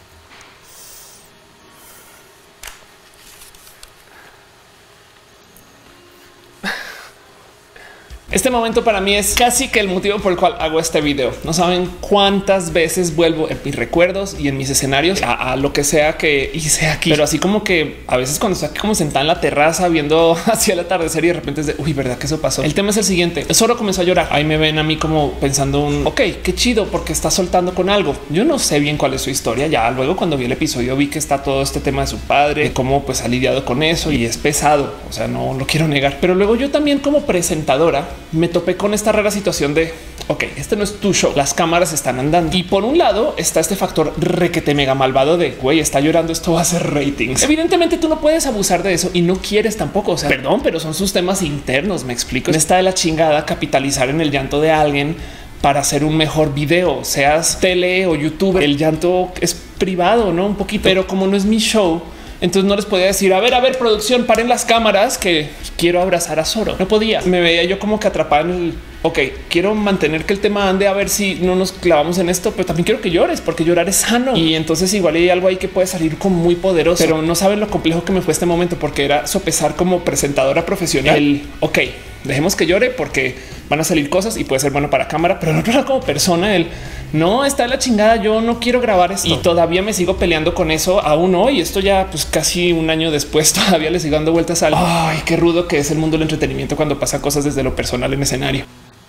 Este momento para mí es casi que el motivo por el cual hago este video. No saben cuántas veces vuelvo en mis recuerdos y en mis escenarios a, a lo que sea que hice aquí. Pero así como que a veces cuando estoy aquí como sentada en la terraza viendo hacia el atardecer y de repente es de uy, verdad que eso pasó. El tema es el siguiente. Zoro comenzó a llorar. Ahí me ven a mí como pensando un ok, qué chido porque está soltando con algo. Yo no sé bien cuál es su historia. Ya luego cuando vi el episodio vi que está todo este tema de su padre, de cómo pues ha lidiado con eso y es pesado. O sea, no lo quiero negar. Pero luego yo también como presentadora me topé con esta rara situación de ok, este no es tu show, las cámaras están andando y por un lado está este factor requete mega malvado de güey, está llorando, esto va a hacer ratings. Evidentemente tú no puedes abusar de eso y no quieres tampoco. O sea, perdón, pero son sus temas internos. Me explico. Está de la chingada capitalizar en el llanto de alguien para hacer un mejor video, seas tele o YouTube. El llanto es privado, no un poquito, pero como no es mi show, entonces no les podía decir a ver, a ver, producción, paren las cámaras que quiero abrazar a Zoro. No podía. Me veía yo como que atrapada en el ok, quiero mantener que el tema ande a ver si no nos clavamos en esto, pero también quiero que llores porque llorar es sano. Y entonces igual hay algo ahí que puede salir como muy poderoso, pero no saben lo complejo que me fue este momento porque era sopesar como presentadora profesional. El ok, dejemos que llore porque van a salir cosas y puede ser bueno para cámara, pero no como persona. El no está la chingada. Yo no quiero grabar esto y todavía me sigo peleando con eso aún hoy. Esto ya pues casi un año después todavía le sigo dando vueltas al ay, qué rudo que es el mundo del entretenimiento cuando pasa cosas desde lo personal en escenario.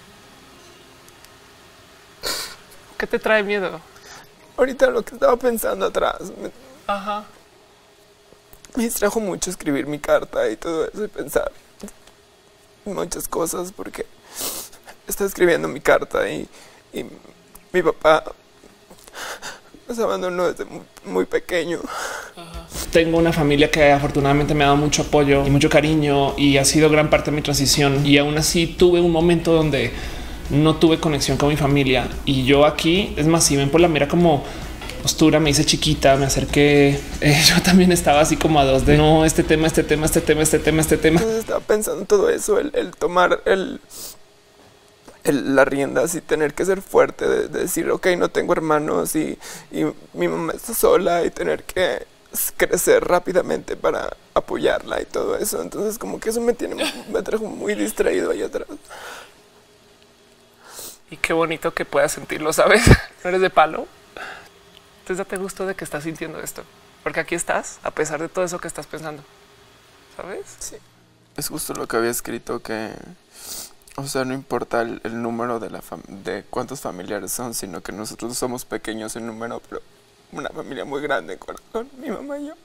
¿Qué te trae miedo? Ahorita lo que estaba pensando atrás. Me, Ajá. me distrajo mucho escribir mi carta y todo eso y pensar muchas cosas porque estaba escribiendo mi carta y, y mi papá nos abandonó desde muy, muy pequeño. Ajá. Tengo una familia que afortunadamente me ha dado mucho apoyo y mucho cariño y ha sido gran parte de mi transición y aún así tuve un momento donde no tuve conexión con mi familia y yo aquí es más, si ven por la mera como postura, me hice chiquita, me acerqué. Eh, yo también estaba así como a dos de no, este tema, este tema, este tema, este tema, este tema. Entonces estaba pensando todo eso, el, el tomar el, el, la riendas y tener que ser fuerte, de, de decir, ok, no tengo hermanos y, y mi mamá está sola y tener que crecer rápidamente para apoyarla y todo eso. Entonces como que eso me tiene, me trajo muy distraído ahí atrás. Y qué bonito que puedas sentirlo, ¿sabes? No eres de palo. Entonces date gusto de que estás sintiendo esto. Porque aquí estás, a pesar de todo eso que estás pensando. ¿Sabes? Sí. Es justo lo que había escrito que... O sea, no importa el, el número de, la fam de cuántos familiares son, sino que nosotros somos pequeños en número, pero una familia muy grande en corazón, mi mamá y yo.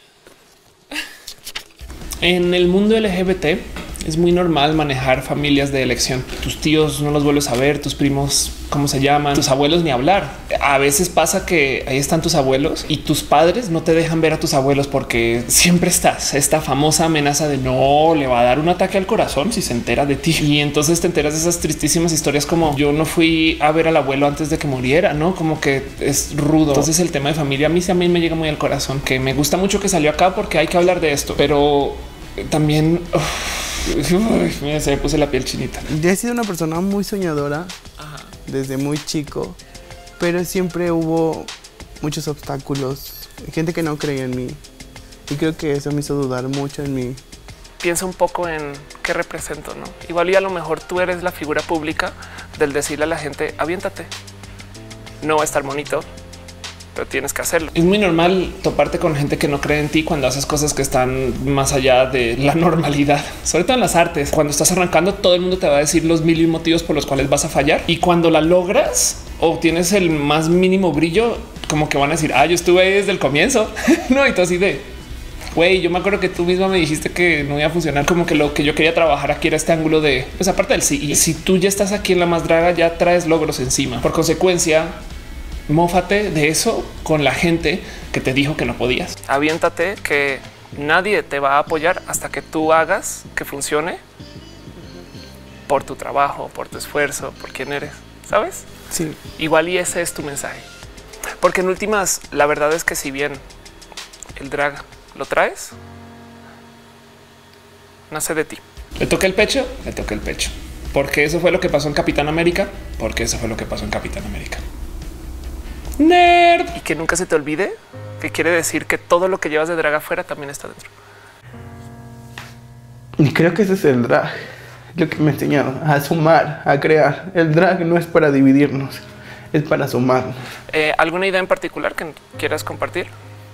En el mundo L G B T es muy normal manejar familias de elección. Tus tíos no los vuelves a ver, tus primos, cómo se llaman, tus abuelos ni hablar. A veces pasa que ahí están tus abuelos y tus padres no te dejan ver a tus abuelos porque siempre estás esta famosa amenaza de no le va a dar un ataque al corazón si se entera de ti. Y entonces te enteras de esas tristísimas historias como yo no fui a ver al abuelo antes de que muriera, no como que es rudo. Entonces el tema de familia a mí también me llega muy al corazón, que me gusta mucho que salió acá porque hay que hablar de esto, pero también uf, uf, mira, se me puse la piel chinita. Yo he sido una persona muy soñadora. Ajá. Desde muy chico, pero siempre hubo muchos obstáculos, gente que no creía en mí y creo que eso me hizo dudar mucho en mí. Piensa un poco en qué represento, ¿no? Igual y a lo mejor tú eres la figura pública del decirle a la gente aviéntate. No va a estar bonito, pero tienes que hacerlo. Es muy normal toparte con gente que no cree en ti cuando haces cosas que están más allá de la normalidad, sobre todo en las artes. Cuando estás arrancando, todo el mundo te va a decir los mil y motivos por los cuales vas a fallar. Y cuando la logras o tienes el más mínimo brillo, como que van a decir, ah, yo estuve ahí desde el comienzo. No, y tú así de güey, yo me acuerdo que tú misma me dijiste que no iba a funcionar. Como que lo que yo quería trabajar aquí era este ángulo de, pues aparte del sí, y si tú ya estás aquí en la más draga, ya traes logros encima. Por consecuencia, mófate de eso con la gente que te dijo que no podías. Aviéntate, que nadie te va a apoyar hasta que tú hagas que funcione por tu trabajo, por tu esfuerzo, por quién eres, ¿sabes? Sí. Igual y ese es tu mensaje. Porque en últimas, la verdad es que si bien el drag lo traes, nace de ti. Le toca el pecho, le toca el pecho. Porque eso fue lo que pasó en Capitán América, porque eso fue lo que pasó en Capitán América. Nerd. Y que nunca se te olvide que quiere decir que todo lo que llevas de drag afuera también está dentro. Y creo que ese es el drag, lo que me enseñaron, a sumar, a crear. El drag no es para dividirnos, es para sumarnos. Eh, ¿Alguna idea en particular que quieras compartir?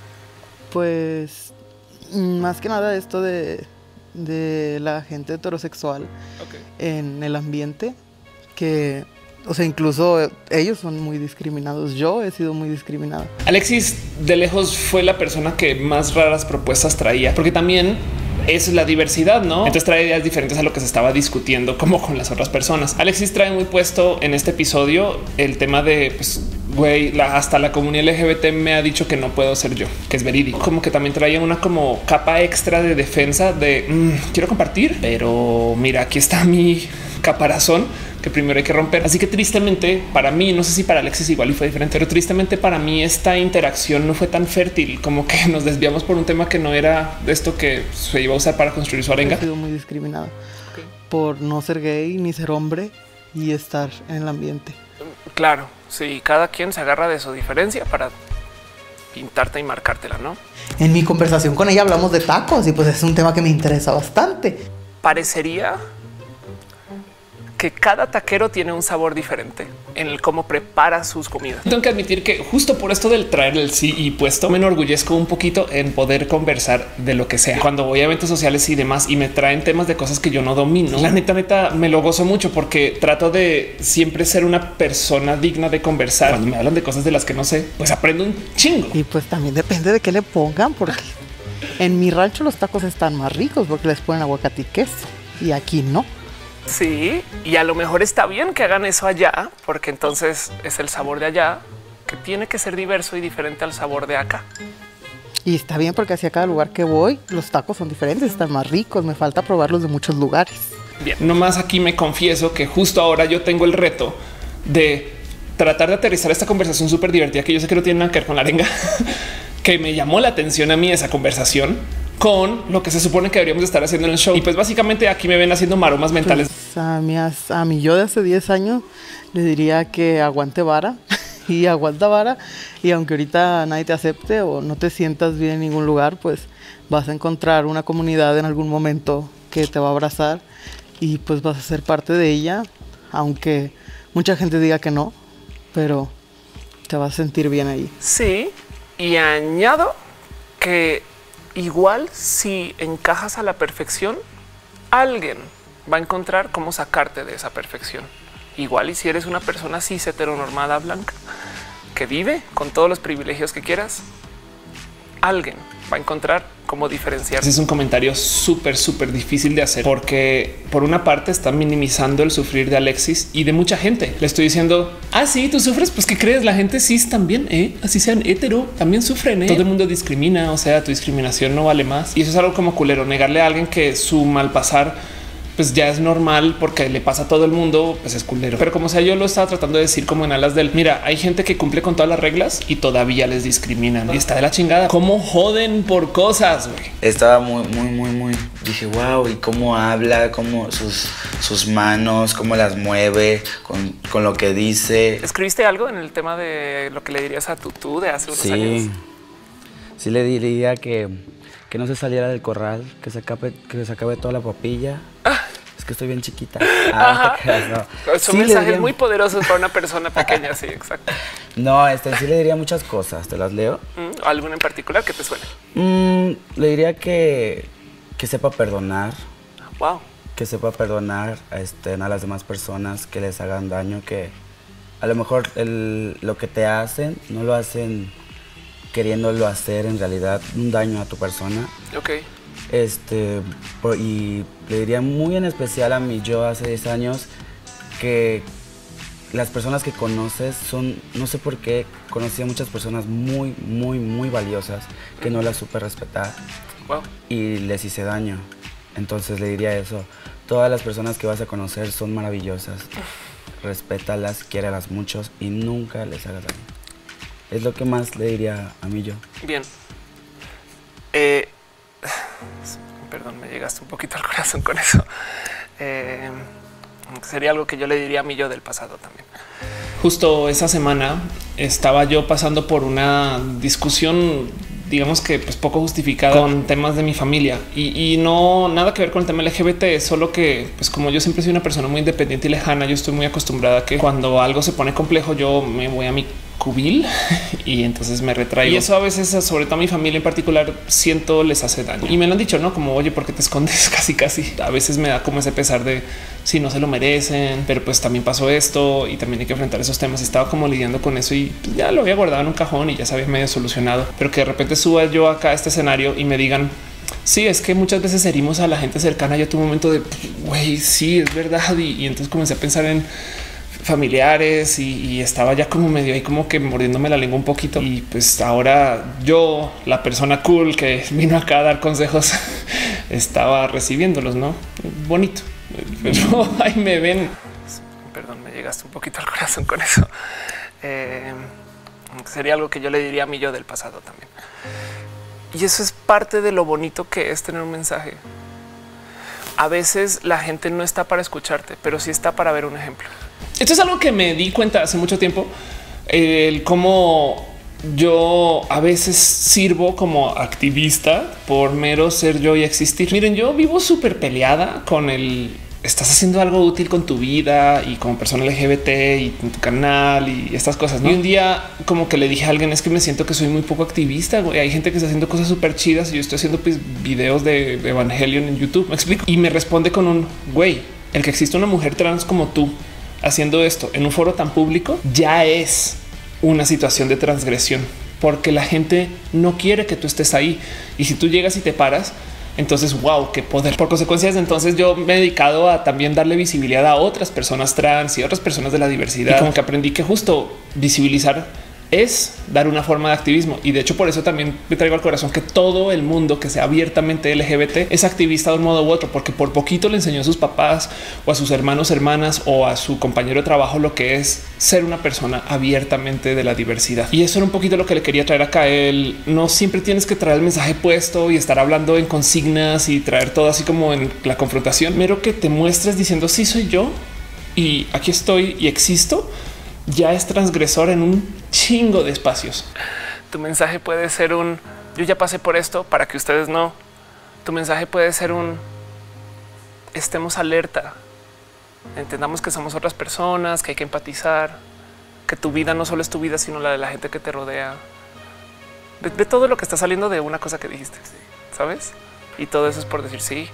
Pues más que nada esto de, de la gente heterosexual Okay. en el ambiente, que, o sea, incluso ellos son muy discriminados. Yo he sido muy discriminada. Alexis de lejos fue la persona que más raras propuestas traía, porque también es la diversidad, ¿no? Entonces trae ideas diferentes a lo que se estaba discutiendo como con las otras personas. Alexis trae muy puesto en este episodio el tema de, pues, güey, la, hasta la comunidad L G B T me ha dicho que no puedo ser yo, que es verídico. Como que también traía una como capa extra de defensa de mmm, quiero compartir, pero mira, aquí está mi caparazón que primero hay que romper. Así que tristemente para mí, no sé si para Alexis igual y fue diferente, pero tristemente para mí esta interacción no fue tan fértil, como que nos desviamos por un tema que no era de esto que se iba a usar para construir su arenga. He sido muy discriminada okay. por no ser gay ni ser hombre y estar en el ambiente. Claro, sí, cada quien se agarra de su diferencia para pintarte y marcártela, ¿no? En mi conversación con ella hablamos de tacos y pues es un tema que me interesa bastante. Parecería que cada taquero tiene un sabor diferente en el cómo prepara sus comidas. Tengo que admitir que justo por esto del traer el sí y puesto me enorgullezco un poquito en poder conversar de lo que sea. Cuando voy a eventos sociales y demás y me traen temas de cosas que yo no domino, la neta neta me lo gozo mucho porque trato de siempre ser una persona digna de conversar. Cuando me hablan de cosas de las que no sé, pues aprendo un chingo. Y pues también depende de qué le pongan, porque en mi rancho los tacos están más ricos porque les ponen aguacate y queso y aquí no. Sí, y a lo mejor está bien que hagan eso allá, porque entonces es el sabor de allá que tiene que ser diverso y diferente al sabor de acá. Y está bien porque hacia cada lugar que voy, los tacos son diferentes, están más ricos. Me falta probarlos de muchos lugares. Bien, nomás aquí me confieso que justo ahora yo tengo el reto de tratar de aterrizar esta conversación súper divertida, que yo sé que no tiene nada que ver con la arenga, que me llamó la atención a mí esa conversación con lo que se supone que deberíamos estar haciendo en el show. Y pues básicamente aquí me ven haciendo maromas mentales. Pues a mí, a mí yo de hace diez años le diría que aguante vara y aguanta vara. Y aunque ahorita nadie te acepte o no te sientas bien en ningún lugar, pues vas a encontrar una comunidad en algún momento que te va a abrazar y pues vas a ser parte de ella, aunque mucha gente diga que no, pero te vas a sentir bien ahí. Sí, y añado que igual si encajas a la perfección, alguien va a encontrar cómo sacarte de esa perfección. Igual y si eres una persona cis heteronormada blanca que vive con todos los privilegios que quieras, alguien va a encontrar cómo diferenciarse. Es un comentario súper, súper difícil de hacer porque por una parte está minimizando el sufrir de Alexis y de mucha gente. Le estoy diciendo, ah, sí, tú sufres, pues ¿qué crees? La gente cis también, ¿eh? Así sean hetero, también sufren, ¿eh? Todo el mundo discrimina, o sea, tu discriminación no vale más. Y eso es algo como culero, negarle a alguien que su mal pasar pues ya es normal porque le pasa a todo el mundo, pues es culero. Pero como sea, yo lo estaba tratando de decir como en alas del mira, hay gente que cumple con todas las reglas y todavía les discriminan y está de la chingada. ¿Cómo joden por cosas? Güey? Estaba muy, muy, muy, muy. Dije, wow, y cómo habla, cómo sus, sus manos, cómo las mueve con, con lo que dice. ¿Escribiste algo en el tema de lo que le dirías a tu tú de hace unos sí. años? Sí, le diría que, que no se saliera del corral, que se acabe, que se acabe toda la papilla. Ah. Es que estoy bien chiquita. Ah, no. Son sí mensajes diría... muy poderosos para una persona pequeña. Sí, exacto. No, este, sí le diría muchas cosas. ¿Te las leo? ¿Mm? ¿Alguna en particular que te suene? Mm, le diría que, que sepa perdonar. Wow. Que sepa perdonar este, a las demás personas que les hagan daño. Que a lo mejor el, lo que te hacen no lo hacen queriéndolo hacer en realidad un daño a tu persona. Ok. Este, y le diría muy en especial a mí yo hace diez años que las personas que conoces son, no sé por qué, conocí a muchas personas muy, muy, muy valiosas que no las supe respetar. Wow. Y les hice daño. Entonces le diría eso, todas las personas que vas a conocer son maravillosas, respétalas, quiéralas mucho y nunca les hagas daño. Es lo que más le diría a mí yo. Bien. Eh... Perdón, me llegaste un poquito al corazón con eso. Eh, sería algo que yo le diría a mí yo del pasado también. Justo esa semana estaba yo pasando por una discusión, digamos que pues poco justificada, con temas de mi familia y, y no nada que ver con el tema L G B T, solo que pues como yo siempre soy una persona muy independiente y lejana, yo estoy muy acostumbrada a que cuando algo se pone complejo yo me voy a mi cubil y entonces me retraigo. Y eso a veces, sobre todo a mi familia en particular, siento les hace daño. Y me lo han dicho, ¿no? Como, oye, ¿por qué te escondes? Casi, casi. A veces me da como ese pesar de si no se lo merecen, pero pues también pasó esto y también hay que enfrentar esos temas. Y estaba como lidiando con eso y pues, ya lo había guardado en un cajón y ya se había medio solucionado. Pero que de repente suba yo acá a este escenario y me digan, sí, es que muchas veces herimos a la gente cercana. Yo tuve un momento de, güey, sí, es verdad. Y, y entonces comencé a pensar en familiares y, y estaba ya como medio ahí como que mordiéndome la lengua un poquito. Y pues ahora yo, la persona cool que vino acá a dar consejos, estaba recibiéndolos, ¿no? Bonito. Pero ahí me ven. Perdón, me llegaste un poquito al corazón con eso. Eh, sería algo que yo le diría a mí yo del pasado también. Y eso es parte de lo bonito que es tener un mensaje. A veces la gente no está para escucharte, pero sí está para ver un ejemplo. Esto es algo que me di cuenta hace mucho tiempo, el cómo yo a veces sirvo como activista por mero ser yo y existir. Miren, yo vivo súper peleada con el estás haciendo algo útil con tu vida y como persona L G B T y en tu canal y estas cosas, ¿no? Y un día como que le dije a alguien, es que me siento que soy muy poco activista, güey. Hay gente que está haciendo cosas súper chidas y yo estoy haciendo pues, videos de, de Evangelion en YouTube, me explico. Y me responde con un, güey, el que existe una mujer trans como tú haciendo esto en un foro tan público ya es una situación de transgresión, porque la gente no quiere que tú estés ahí. Y si tú llegas y te paras, entonces, wow, qué poder. Por consecuencias, entonces yo me he dedicado a también darle visibilidad a otras personas trans y otras personas de la diversidad. Y como que aprendí que justo visibilizar es dar una forma de activismo. Y de hecho, por eso también me traigo al corazón que todo el mundo que sea abiertamente L G B T es activista de un modo u otro, porque por poquito le enseñó a sus papás o a sus hermanos, hermanas o a su compañero de trabajo lo que es ser una persona abiertamente de la diversidad. Y eso era un poquito lo que le quería traer acá. Él no siempre tienes que traer el mensaje puesto y estar hablando en consignas y traer todo así como en la confrontación, mero que te muestres diciendo sí soy yo y aquí estoy y existo. Ya es transgresor en un chingo de espacios. Tu mensaje puede ser un yo ya pasé por esto para que ustedes no. Tu mensaje puede ser un estemos alerta. Entendamos que somos otras personas, que hay que empatizar, que tu vida no solo es tu vida, sino la de la gente que te rodea. Ve, ve todo lo que está saliendo de una cosa que dijiste, ¿sabes? Y todo eso es por decir sí.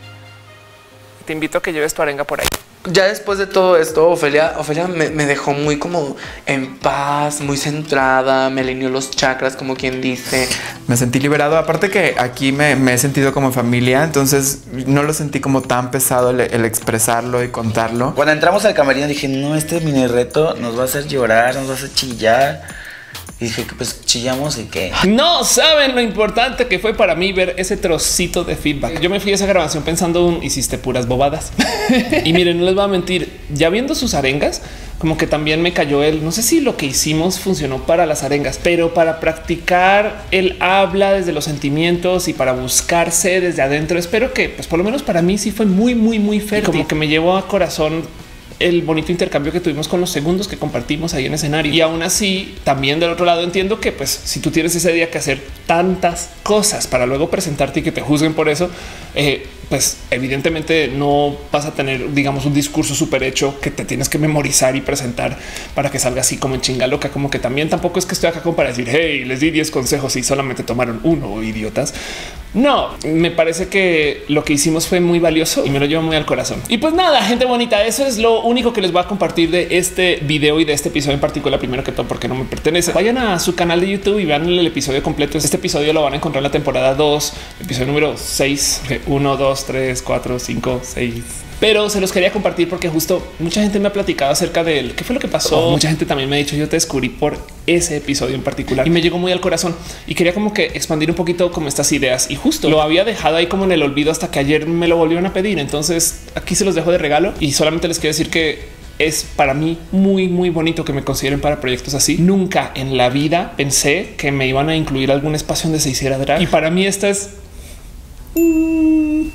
Te invito a que lleves tu arenga por ahí. Ya después de todo esto, Ofelia, Ofelia me, me dejó muy como en paz, muy centrada, me alineó los chakras, como quien dice. Me sentí liberado. Aparte que aquí me, me he sentido como familia, entonces no lo sentí como tan pesado el, el expresarlo y contarlo. Cuando entramos al camerino dije, no, este mini reto nos va a hacer llorar, nos va a hacer chillar. Y dije que pues chillamos y que no saben lo importante que fue para mí ver ese trocito de feedback. Yo me fui a esa grabación pensando un hiciste puras bobadas. Y miren, no les voy a mentir, ya viendo sus arengas, como que también me cayó el no sé si lo que hicimos funcionó para las arengas, pero para practicar el habla desde los sentimientos y para buscarse desde adentro, espero que pues por lo menos para mí sí fue muy, muy, muy fértil. Como que me llevó a corazón el bonito intercambio que tuvimos con los segundos que compartimos ahí en escenario. Y aún así, también del otro lado entiendo que pues si tú tienes ese día que hacer tantas cosas para luego presentarte y que te juzguen por eso, eh, pues evidentemente no vas a tener, digamos, un discurso súper hecho que te tienes que memorizar y presentar para que salga así como en chinga loca. Como que también tampoco es que estoy acá como para decir, hey, les di diez consejos y solamente tomaron uno, idiotas. No, me parece que lo que hicimos fue muy valioso y me lo llevo muy al corazón. Y pues nada, gente bonita, eso es lo único que les voy a compartir de este video y de este episodio en particular. Primero que todo, porque no me pertenece. Vayan a su canal de YouTube y vean el episodio completo. Este episodio lo van a encontrar en la temporada dos, episodio número seis, uno, dos, tres, cuatro, cinco, seis. Pero se los quería compartir porque justo mucha gente me ha platicado acerca de él. ¿Qué fue lo que pasó? Oh, mucha gente también me ha dicho yo te descubrí por ese episodio en particular y me llegó muy al corazón y quería como que expandir un poquito como estas ideas y justo lo había dejado ahí como en el olvido hasta que ayer me lo volvieron a pedir. Entonces aquí se los dejo de regalo y solamente les quiero decir que es para mí muy, muy bonito que me consideren para proyectos así. Nunca en la vida pensé que me iban a incluir algún espacio donde se hiciera drag y para mí esta es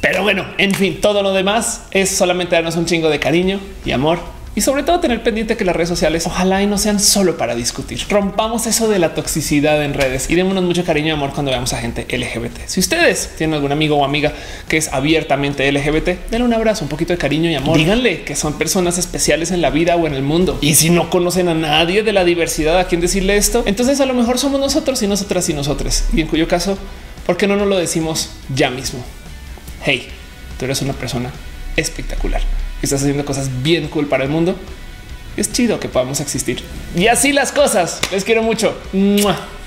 Pero bueno, en fin, todo lo demás es solamente darnos un chingo de cariño y amor. Y sobre todo tener pendiente que las redes sociales ojalá y no sean solo para discutir. Rompamos eso de la toxicidad en redes y démonos mucho cariño y amor cuando veamos a gente L G B T. Si ustedes tienen algún amigo o amiga que es abiertamente L G B T, denle un abrazo, un poquito de cariño y amor. Díganle que son personas especiales en la vida o en el mundo. Y si no conocen a nadie de la diversidad a quien decirle esto, entonces a lo mejor somos nosotros y nosotras y nosotros. Y en cuyo caso, ¿por qué no nos lo decimos ya mismo? Hey, tú eres una persona espectacular. Estás haciendo cosas bien cool para el mundo. Es chido que podamos existir. Y así las cosas. Les quiero mucho. ¡Mua!